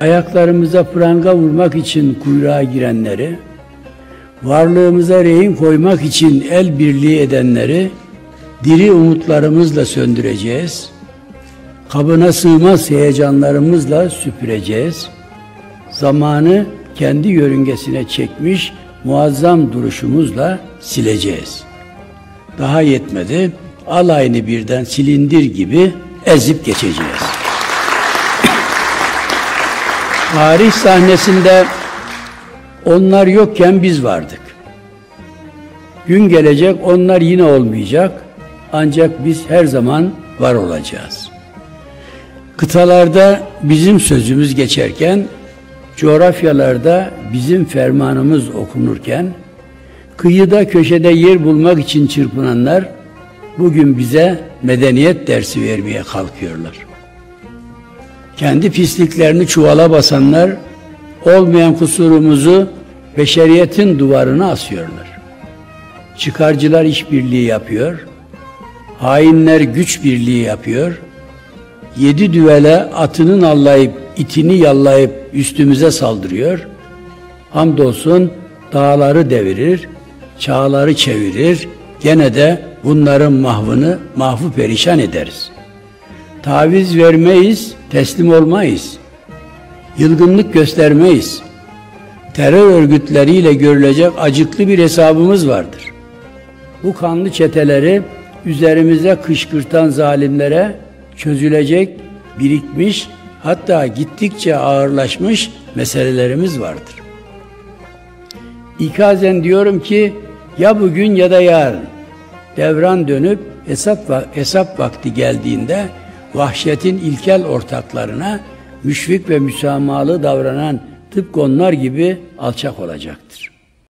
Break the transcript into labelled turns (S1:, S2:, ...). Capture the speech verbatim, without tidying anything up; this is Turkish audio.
S1: ayaklarımıza pranga vurmak için kuyruğa girenleri, varlığımıza rehin koymak için el birliği edenleri diri umutlarımızla söndüreceğiz. Kabına sığmaz heyecanlarımızla süpüreceğiz. Zamanı kendi yörüngesine çekmiş muazzam duruşumuzla sileceğiz. Daha yetmedi, alayını birden silindir gibi ezip geçeceğiz. Tarih sahnesinde onlar yokken biz vardık. Gün gelecek, onlar yine olmayacak. Ancak biz her zaman var olacağız. Kıtalarda bizim sözümüz geçerken, coğrafyalarda bizim fermanımız okunurken, kıyıda köşede yer bulmak için çırpınanlar, bugün bize medeniyet dersi vermeye kalkıyorlar. Kendi pisliklerini çuvala basanlar, olmayan kusurumuzu beşeriyetin duvarına asıyorlar. Çıkarcılar işbirliği yapıyor, hainler güç birliği yapıyor, yedi düvele atının allayıp, itini yallayıp üstümüze saldırıyor. Hamdolsun dağları devirir, çağları çevirir, gene de bunların mahvını mahvu perişan ederiz. Taviz vermeyiz, teslim olmayız. Yılgınlık göstermeyiz. Terör örgütleriyle görülecek acıklı bir hesabımız vardır. Bu kanlı çeteleri üzerimize kışkırtan zalimlere çözülecek, birikmiş, hatta gittikçe ağırlaşmış meselelerimiz vardır. İkazen diyorum ki, ya bugün ya da yarın devran dönüp hesap, hesap vakti geldiğinde vahşetin ilkel ortaklarına müşfik ve müsamahalı davranan tıpkı onlar gibi alçak olacaktır.